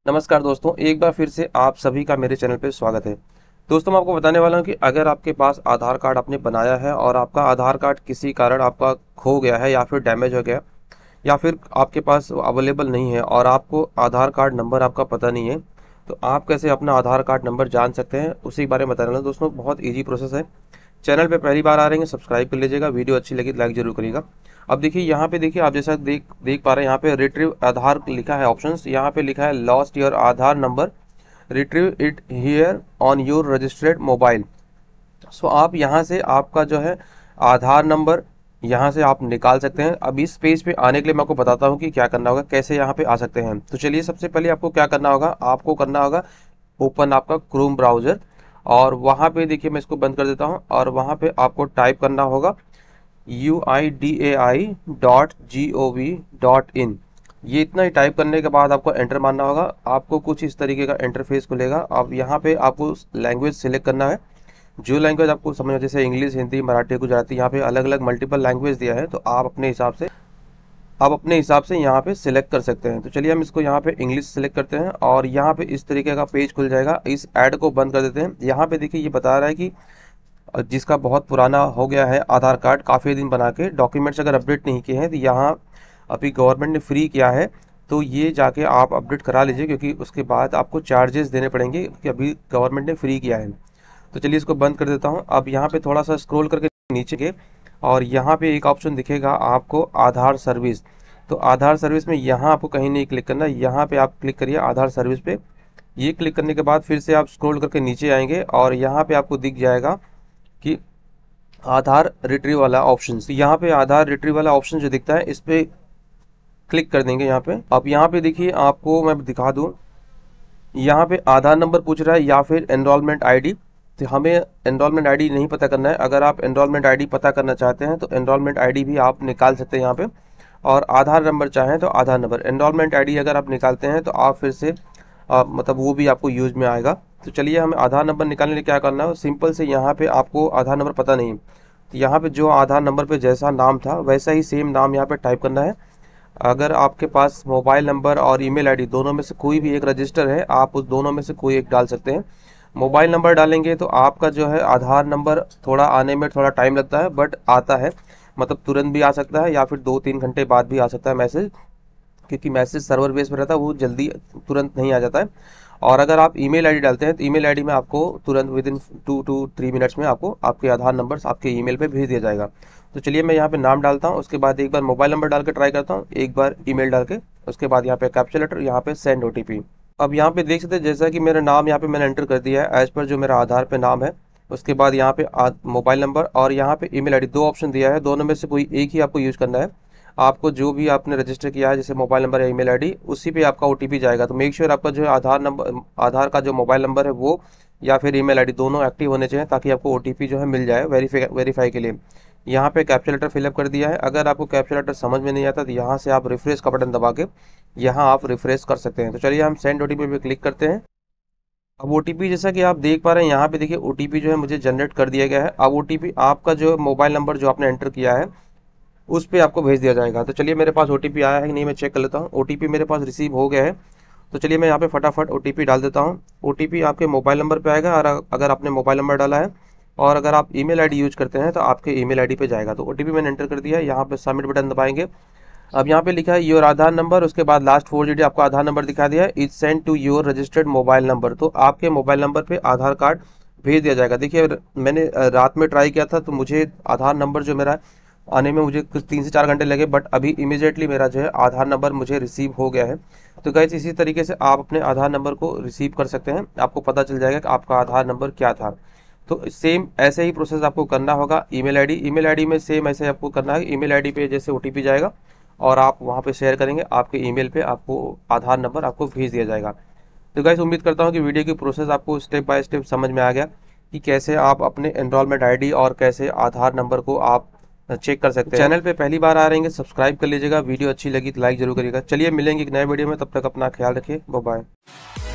नमस्कार दोस्तों, एक बार फिर से आप सभी का मेरे चैनल पे स्वागत है। दोस्तों, मैं आपको बताने वाला हूँ कि अगर आपके पास आधार कार्ड आपने बनाया है और आपका आधार कार्ड किसी कारण आपका खो गया है या फिर डैमेज हो गया या फिर आपके पास अवेलेबल नहीं है और आपको आधार कार्ड नंबर आपका पता नहीं है, तो आप कैसे अपना आधार कार्ड नंबर जान सकते हैं, उसी के बारे में बताने वाला हूं। दोस्तों, बहुत ईजी प्रोसेस है। चैनल पे पहली बार आ रहे हैं, सब्सक्राइब कर लीजिएगा। वीडियो अच्छी लगी तो लाइक जरूर करिएगा। अब देखिए, यहाँ पे देखिए, आप जैसा देख पा रहे हैं, यहाँ पे रिट्रीव आधार लिखा है ऑप्शंस। यहाँ पे लिखा है lost your Aadhaar number, retrieve it here on your registered mobile. So आप यहाँ से आपका जो है आधार नंबर यहाँ से आप निकाल सकते हैं। अब इस पेज पे आने के लिए मैं आपको बताता हूँ कि क्या करना होगा, कैसे यहाँ पे आ सकते हैं। तो चलिए, सबसे पहले आपको क्या करना होगा, आपको करना होगा ओपन आपका क्रोम ब्राउजर, और वहाँ पे देखिए, मैं इसको बंद कर देता हूँ, और वहाँ पे आपको टाइप करना होगा uidai.gov.in। ये इतना ही टाइप करने के बाद आपको एंटर मारना होगा। आपको कुछ इस तरीके का इंटरफेस खुलेगा। अब यहाँ पे आपको लैंग्वेज सिलेक्ट करना है, जो लैंग्वेज आपको समझ, जैसे इंग्लिश, हिंदी, मराठी, गुजराती। यहाँ पे अलग अलग मल्टीपल लैंग्वेज दिया है, तो आप अपने हिसाब से यहाँ पे सिलेक्ट कर सकते हैं। तो चलिए, हम इसको यहाँ पे इंग्लिश सिलेक्ट करते हैं, और यहाँ पे इस तरीके का पेज खुल जाएगा। इस ऐड को बंद कर देते हैं। यहाँ पे देखिए, ये बता रहा है कि जिसका बहुत पुराना हो गया है आधार कार्ड, काफ़ी दिन बना के डॉक्यूमेंट्स अगर अपडेट नहीं किए हैं, तो यहाँ अभी गवर्नमेंट ने फ्री किया है, तो ये जाके आप अपडेट करा लीजिए, क्योंकि उसके बाद आपको चार्जेस देने पड़ेंगे, क्योंकि अभी गवर्नमेंट ने फ्री किया है। तो चलिए, इसको बंद कर देता हूँ। अब यहाँ पे थोड़ा सा स्क्रॉल करके नीचे के, और यहाँ पे एक ऑप्शन दिखेगा आपको, आधार सर्विस। तो आधार सर्विस में यहाँ आपको कहीं नहीं क्लिक करना, यहाँ पे आप क्लिक करिए आधार सर्विस पे। ये क्लिक करने के बाद फिर से आप स्क्रॉल करके नीचे आएंगे, और यहाँ पे आपको दिख जाएगा कि आधार रिट्रीव वाला ऑप्शन। तो यहाँ पे आधार रिट्रीव वाला ऑप्शन जो दिखता है, इस पे क्लिक कर देंगे यहाँ पे। अब यहाँ पे देखिए, आपको मैं दिखा दूँ, यहाँ पे आधार नंबर पूछ रहा है या फिर एनरोलमेंट आईडी। तो हमें एनरोलमेंट आईडी नहीं पता करना है। अगर आप एनरोलमेंट आईडी पता करना चाहते हैं तो एनरोलमेंट आईडी भी आप निकाल सकते हैं यहाँ पे, और आधार नंबर चाहें तो आधार नंबर। एनरोलमेंट आईडी अगर आप निकालते हैं तो आप फिर से मतलब वो भी आपको यूज में आएगा। तो चलिए, हमें आधार नंबर निकालने के लिए क्या करना है, सिंपल से यहाँ पे आपको आधार नंबर पता नहीं, तो यहाँ पे जो आधार नंबर पे जैसा नाम था वैसा ही सेम नाम यहाँ पे टाइप करना है। अगर आपके पास मोबाइल नंबर और ईमेल आईडी दोनों में से कोई भी एक रजिस्टर है, आप उस दोनों में से कोई एक डाल सकते हैं। मोबाइल नंबर डालेंगे तो आपका जो है आधार नंबर थोड़ा आने में थोड़ा टाइम लगता है, बट आता है, मतलब तुरंत भी आ सकता है या फिर 2-3 घंटे बाद भी आ सकता है मैसेज, क्योंकि मैसेज सर्वर बेस पर रहता है, वो जल्दी तुरंत नहीं आ जाता है। और अगर आप ईमेल आईडी डालते हैं तो ईमेल आईडी में आपको तुरंत विद इन 2 to 3 मिनट्स में आपको आपके आधार नंबर आपके ईमेल पे भेज दिया जाएगा। तो चलिए, मैं यहाँ पे नाम डालता हूँ, उसके बाद एक बार मोबाइल नंबर डाल के ट्राई करता हूँ, एक बार ईमेल डाल के, उसके बाद यहाँ पे कैप्चा लेटर, यहाँ पे सेंड ओटीपी। अब यहाँ पे देख सकते हैं, जैसा कि मेरा नाम यहाँ पे मैंने एंटर कर दिया है एज पर जो मेरा आधार पे नाम है। उसके बाद यहाँ पे मोबाइल नंबर और यहाँ पे ईमेल आईडी, 2 ऑप्शन दिया है, दोनों में से कोई एक ही आपको यूज करना है। आपको जो भी आपने रजिस्टर किया है, जैसे मोबाइल नंबर या ईमेल आईडी, उसी पे आपका ओटीपी जाएगा। तो मेक श्योर आपका जो है आधार नंबर, आधार का जो मोबाइल नंबर है वो या फिर ईमेल आईडी दोनों एक्टिव होने चाहिए, ताकि आपको ओटीपी जो है मिल जाए वेरीफाई के लिए। यहाँ पे कैप्चा लेटर फिलअप कर दिया है। अगर आपको कैप्चा लेटर समझ में नहीं आता तो यहाँ से आप रिफ्रेश का बटन दबा के यहाँ आप रिफ्रेश कर सकते हैं। तो चलिए, हम सेंड ओटीपी पे क्लिक करते हैं। अब ओटीपी जैसा कि आप देख पा रहे हैं, यहाँ पे देखिए ओटीपी जो है मुझे जनरेट कर दिया गया है। अब ओटीपी आपका जो मोबाइल नंबर जो आपने एंटर किया है उस पे आपको भेज दिया जाएगा। तो चलिए, मेरे पास ओटीपी आया है कि नहीं, मैं चेक कर लेता हूँ। ओटीपी मेरे पास रिसीव हो गया है। तो चलिए, मैं यहाँ पे फटाफट ओटीपी डाल देता हूँ। ओटीपी आपके मोबाइल नंबर पे आएगा, और अगर आपने मोबाइल नंबर डाला है और अगर आप ईमेल आईडी यूज करते हैं तो आपके ईमेल आईडी पे जाएगा। तो ओटीपी मैंने एंटर कर दिया है, यहाँ पे सबमिट बटन दबाएंगे। अब यहाँ पे लिखा है योर आधार नंबर, उसके बाद लास्ट 4 डिजिट आपका आधार नंबर दिखा दिया है, is send to your registered mobile number. तो आपके मोबाइल नंबर पे आधार कार्ड भेज दिया जाएगा। देखिए, मैंने रात में ट्राई किया था, तो मुझे आधार नंबर जो मेरा आने में मुझे कुछ 3 से 4 घंटे लगे, बट अभी इमीडिएटली मेरा जो है आधार नंबर मुझे रिसीव हो गया है। तो गाइस, इसी तरीके से आप अपने आधार नंबर को रिसीव कर सकते हैं, आपको पता चल जाएगा कि आपका आधार नंबर क्या था। तो सेम ऐसे ही प्रोसेस आपको करना होगा। ईमेल आईडी में सेम ऐसे आपको करना है। ईमेल आईडी पे जैसे ओटीपी जाएगा और आप वहाँ पे शेयर करेंगे, आपके ईमेल पे आपको आधार नंबर आपको भेज दिया जाएगा। तो गाइस, उम्मीद करता हूँ कि वीडियो की प्रोसेस आपको स्टेप बाय स्टेप समझ में आ गया कि कैसे आप अपने एनरोलमेंट आईडी और कैसे आधार नंबर को आप चेक कर सकते हैं। चैनल पे पहली बार आ रहे हैं, सब्सक्राइब कर लीजिएगा। वीडियो अच्छी लगी तो लाइक जरूर करिएगा। चलिए, मिलेंगे एक नए वीडियो में, तब तक अपना ख्याल रखिए। Bye bye.